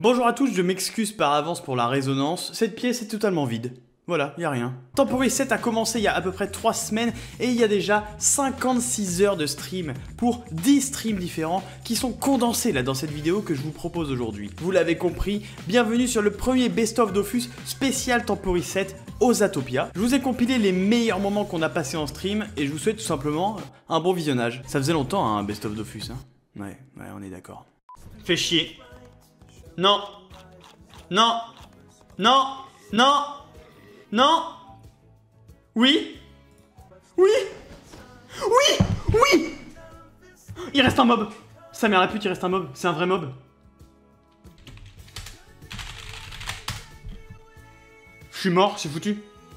Bonjour à tous, je m'excuse par avance pour la résonance, cette pièce est totalement vide. Voilà, y a rien. Temporary 7 a commencé il y a à peu près 3 semaines et il y a déjà 56 heures de stream pour 10 streams différents qui sont condensés là dans cette vidéo que je vous propose aujourd'hui. Vous l'avez compris, bienvenue sur le premier Best of Dofus spécial Temporary 7 aux Zatopia. Je vous ai compilé les meilleurs moments qu'on a passés en stream et je vous souhaite tout simplement un bon visionnage. Ça faisait longtemps un Best of Dofus, hein. Ouais, on est d'accord. Fais chier. Non. Non. Non. Non. Non. Oui. Oui. Oui. Oui. Il reste un mob. Sa mère la pute, il reste un mob. C'est un vrai mob. Je suis mort, c'est foutu.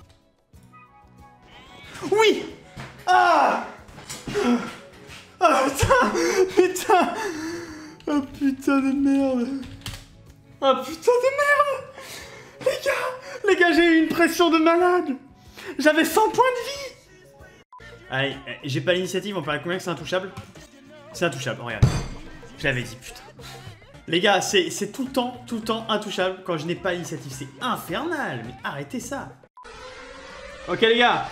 Oui. Ah. Ah putain. Putain. Oh putain de merde. Oh putain de merde. Les gars, j'ai eu une pression de malade. J'avais 100 points de vie. Allez, j'ai pas l'initiative, on paraît combien que c'est intouchable? C'est intouchable, regarde. Je l'avais dit, putain. Les gars, c'est tout le temps intouchable quand je n'ai pas l'initiative. C'est infernal, mais arrêtez ça. Ok les gars.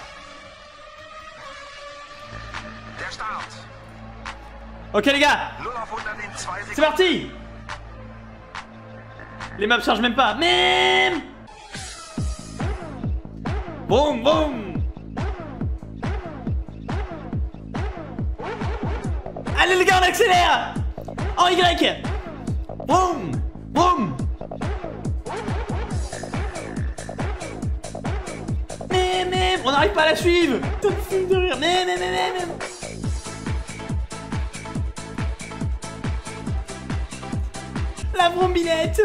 Ok les gars. C'est parti. Les maps chargent même pas. Même. Boum boum. Allez les gars, on accélère. En Y. Boum boum. Mais on n'arrive pas à la suivre. Putain de film de rire. Mais. La brombilette.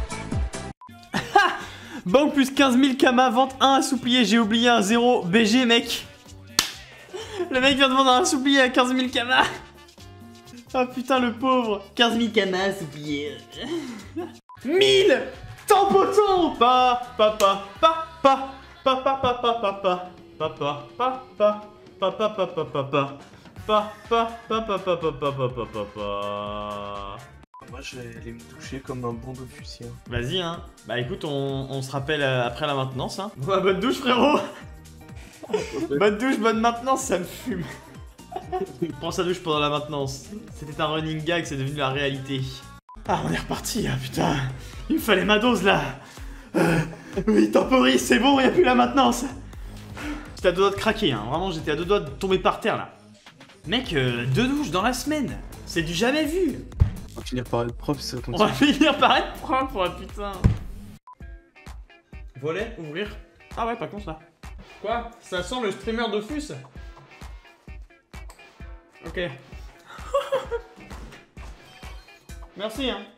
Banque plus 15 000 Kama, vente 1 assouplié, j'ai oublié un 0 BG mec. Le mec vient de vendre un assouplié à 15 000 Kama. Oh putain le pauvre. 15 000 Kama assouplié. 1000 tampoton. Moi j'allais me toucher comme un bon Dofusien. Vas-y hein. Bah écoute, on se rappelle après la maintenance hein. Ouais, bonne douche frérot. Bonne douche, bonne maintenance, ça me fume. Prends sa douche pendant la maintenance. C'était un running gag, c'est devenu la réalité. Ah on est reparti hein, putain. Il me fallait ma dose là. Oui, Temporary, c'est bon, y'a plus la maintenance. J'étais à deux doigts de craquer hein, vraiment j'étais à deux doigts de tomber par terre là. Mec, 2 douches dans la semaine. C'est du jamais vu. On va finir par être propre si ça continue. On va finir par être propre, putain. Volet, ouvrir. Ah ouais, pas con ça. Quoi? Ça sent le streamer Dofus? Ok. Merci hein.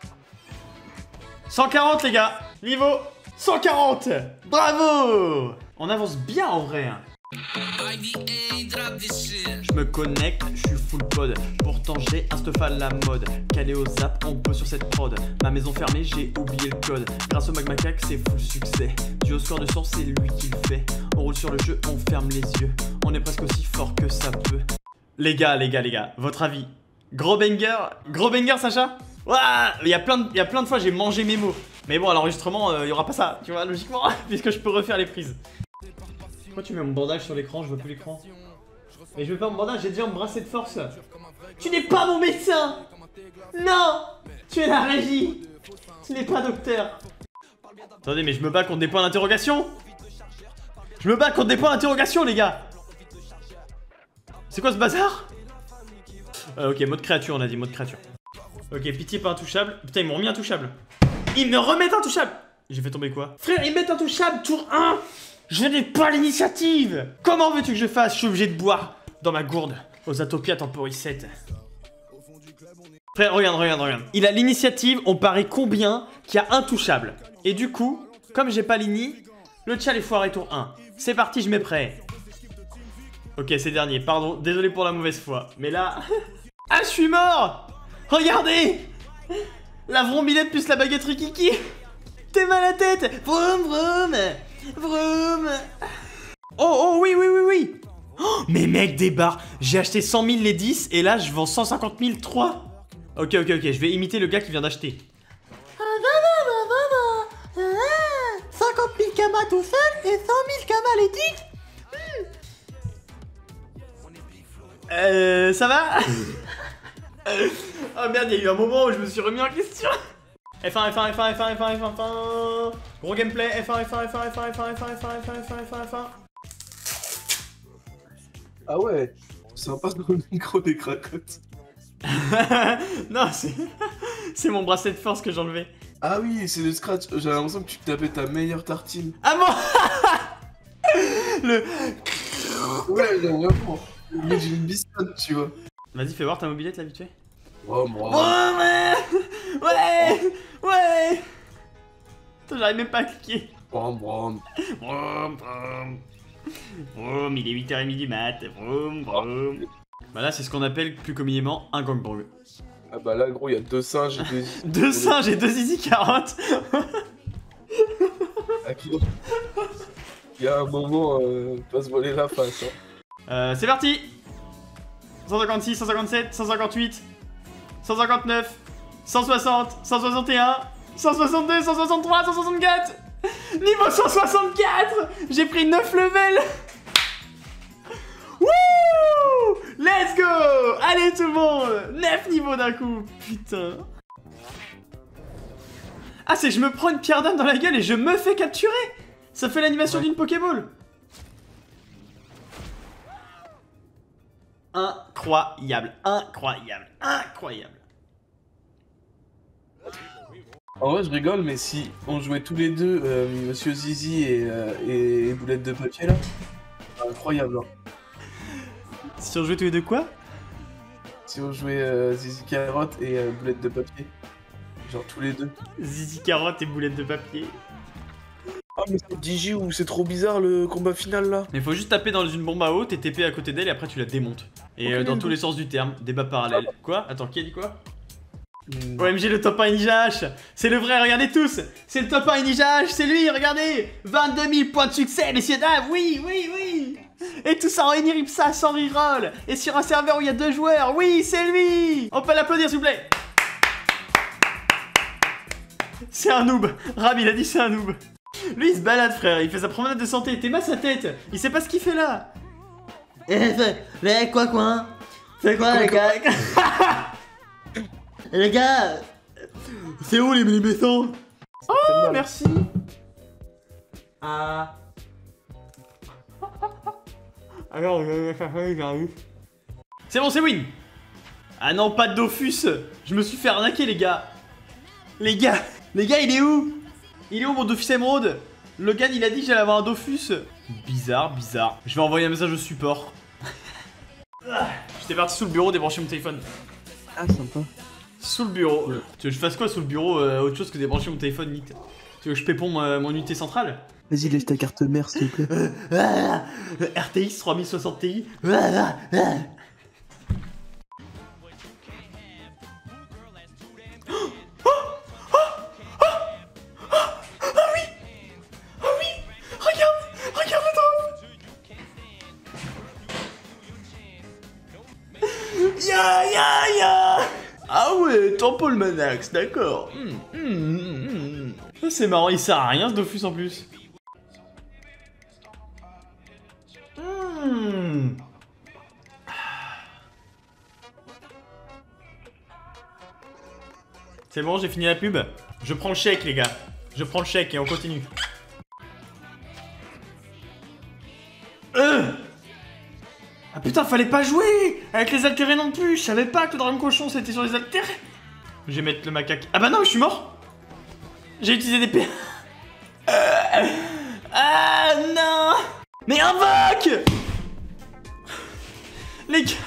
140 les gars. Niveau 140. Bravo. On avance bien en vrai hein. Je me connecte, je suis full pod. Pourtant j'ai un stuff à la mode. Calé au zap, on peut sur cette prod. Ma maison fermée, j'ai oublié le code. Grâce au Magmacaque, c'est full succès. Du haut score de sens, c'est lui qui le fait. On roule sur le jeu, on ferme les yeux. On est presque aussi fort que ça peut. Les gars, votre avis? Gros banger Sacha? Ouah, il y a plein de fois j'ai mangé mes mots. Mais bon à l'enregistrement, il y aura pas ça, tu vois, logiquement. Puisque je peux refaire les prises. Pourquoi tu mets mon bandage sur l'écran? Je vois plus l'écran. Mais je veux pas mon bandage, j'ai déjà embrassé de force. Tu n'es pas mon médecin. Non. Tu es la régie. Tu n'es pas docteur. Attendez, mais je me bats contre des points d'interrogation. Je me bats contre des points d'interrogation, les gars. C'est quoi ce bazar? Ok, mode créature, on a dit, mode créature. Ok, pitié pas intouchable. Putain, ils m'ont remis intouchable. Ils me remettent intouchable. J'ai fait tomber quoi? Frère, ils mettent intouchable, tour 1. Je n'ai pas l'initiative. Comment veux-tu que je fasse? Je suis obligé de boire dans ma gourde aux Zatopia Temporary 7. Frère, regarde. Il a l'initiative, on parie combien qu'il y a intouchable. Et du coup, comme j'ai pas l'ini, le tchal est foiré tour 1. C'est parti, je mets prêt. Ok, c'est dernier, pardon, désolé pour la mauvaise foi. Mais là... Ah, je suis mort. Regardez. La vrombilette plus la baguette rikiki. T'es mal à la tête. Vroom. Oh, oui. Oh, mais mec, des barres. J'ai acheté 100 000 les 10 et là, je vends 150 000 3. Ok, je vais imiter le gars qui vient d'acheter. tout seul et 100 000 camalétiques. Ça va? Oh merde, il y a eu un moment où je me suis remis en question. F1, F1, F1, F1, F1, F1, F1. Gros gameplay, F1, F1, F1, F1, F1, F1, F1, F1, F1, F1, F1. Ah ouais, sympa dans le micro des cracottes. Non, c'est mon bracelet de force que j'ai enlevé. Ah oui, c'est le scratch. J'ai l'impression que tu tapais ta meilleure tartine. Ah bon? Le... Ouais, vraiment. Mais j'ai une biscotte, tu vois. Vas-y, fais voir ta mobilette là, vite fait. Oh, moi. Oh, mais... Ouais. Ouais. Putain, j'arrive même pas à cliquer. Brom, brom. Vroom, vroom. Vroom, il est 8h30 du mat. Vroom, vroom. Bah là, c'est ce qu'on appelle plus communément un gangbang. Ah bah là, gros, il y a 2 singes et 2... 2 singes et 2 zizi carottes. Il y a un moment, pas se voler la face. Hein. C'est parti. 156, 157, 158, 159, 160, 161, 162, 163, 164. Niveau 164. J'ai pris 9 levels. Wouh! Let's go! Allez tout le monde! 9 niveaux d'un coup! Putain! Ah, c'est que je me prends une pierre d'âme dans la gueule et je me fais capturer! Ça fait l'animation d'une Pokéball! Incroyable! Incroyable! Incroyable! En vrai, je rigole, mais si on jouait tous les deux, Monsieur Zizi et Boulette de Papier, là, incroyable, hein. Si on jouait tous les deux quoi? Si on jouait Zizi Carotte et Boulette de Papier. Genre tous les deux. Zizi carotte et boulette de papier. Ah mais c'est Digi ou c'est trop bizarre le combat final là. Mais faut juste taper dans une bombe à eau, t'es TP à côté d'elle et après tu la démontes. Et Ok, dans tous les sens du terme, débat parallèle. Quoi? Attends, qui a dit quoi? OMG, le top 1 Ninja H. C'est le vrai, regardez tous. C'est le top 1 Ninja H, c'est lui, regardez. 22 000 points de succès, messieurs dames. Oui, oui, oui. Et tout ça en Eniripsa sans reroll. Et sur un serveur où il y a 2 joueurs. Oui, c'est lui. On peut l'applaudir, s'il vous plaît. C'est un noob. Ram, il a dit c'est un noob. Lui, il se balade, frère. Il fait sa promenade de santé. T'es mal sa tête. Il sait pas ce qu'il fait là. Mais quoi? C'est quoi, les gars? Les gars, C'est où les métons? Oh Merci. Ah. Alors, j'arrive. C'est bon, c'est win. Ah non, pas de Dofus. Je me suis fait arnaquer, les gars. Les gars, il est où? Il est où mon Dofus émeraude? Logan, il a dit que j'allais avoir un Dofus. Bizarre, bizarre. Je vais envoyer un message au support. J'étais parti sous le bureau débrancher mon téléphone. Ah sympa. Sous le bureau. Tu veux que je fasse quoi sous le bureau autre chose que débrancher mon téléphone, Nick? Tu veux que je pépon mon unité centrale? vas-y, lèche ta carte mère, s'il te plaît. RTX 3060 Ti. Ya. Ah ouais, Temple Manax, d'accord. C'est marrant, il sert à rien ce Dofus en plus. C'est bon, j'ai fini la pub. Je prends le chèque, les gars. Je prends le chèque et on continue. Ah putain, fallait pas jouer avec les altérés non plus. Je savais pas que le dragon cochon c'était sur les altérés. Je vais mettre le macaque. Ah bah non, je suis mort. J'ai utilisé des P. Ah non. Mais invoque. Les gars.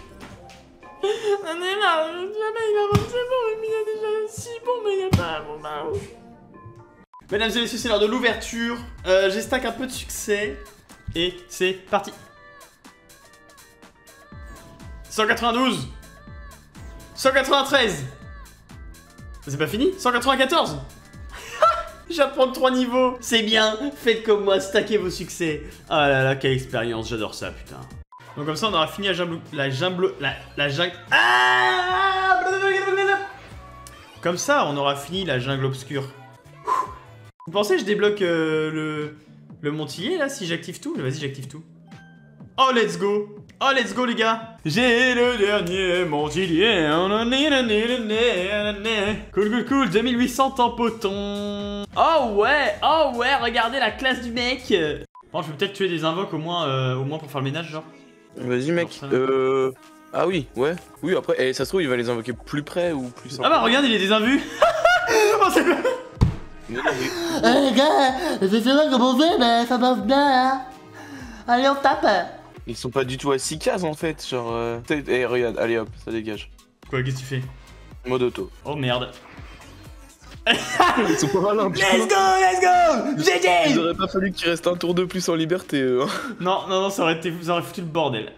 On est là, jamais il avance, c'est bon, mais il y a déjà 6 bombes, mais il n'y a pas bon bah. Mesdames et messieurs, c'est l'heure de l'ouverture. J'ai stack un peu de succès. Et c'est parti. 192. 193. C'est pas fini? 194. Je viens de prendre 3 niveaux. C'est bien, faites comme moi, stackez vos succès. Ah là là, quelle expérience, j'adore ça, putain. Donc comme ça, on aura fini la jungle... Ah, comme ça, on aura fini la jungle obscure. Vous pensez que je débloque Le Montillet là, si j'active tout, vas-y j'active tout. Oh let's go. Oh let's go les gars. J'ai le dernier Montillier. Cool, 2800 tampotons. Oh ouais, regardez la classe du mec. Bon, je vais peut-être tuer des invoques au moins pour faire le ménage genre. Vas-y mec, ah oui, ouais. Oui après, ça se trouve il va les invoquer plus près ou plus... Ah bah regarde, il est désinvu. Oh c'est quoi? Les gars, je sais pas comment on fait, mais ça marche bien, hein. Allez, on tape. Ils sont pas du tout à 6 cases en fait, genre... Eh regarde, allez hop, ça dégage. Quoi, qu'est-ce que tu fais? Mode auto. Oh merde. Ils sont pas malins, putain. Let's go GG. Il aurait pas fallu qu'il reste un tour de plus en liberté, eux. Non, ça aurait foutu le bordel.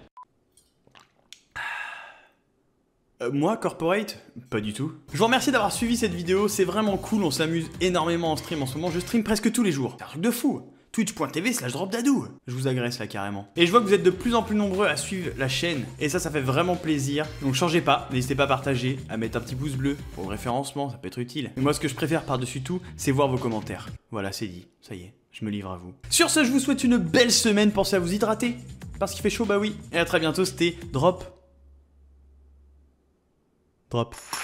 Moi, Corporate? Pas du tout. Je vous remercie d'avoir suivi cette vidéo, c'est vraiment cool, on s'amuse énormément en stream en ce moment, je stream presque tous les jours. C'est un truc de fou. Twitch.tv/dropdadou. Je vous agresse là carrément. Et je vois que vous êtes de plus en plus nombreux à suivre la chaîne, et ça fait vraiment plaisir. Donc changez pas, n'hésitez pas à partager, à mettre un petit pouce bleu pour le référencement, ça peut être utile. Mais moi ce que je préfère par-dessus tout, c'est voir vos commentaires. Voilà, c'est dit, ça y est, je me livre à vous. Sur ce, je vous souhaite une belle semaine, pensez à vous hydrater. Parce qu'il fait chaud, bah oui. Et à très bientôt, c'était Drop.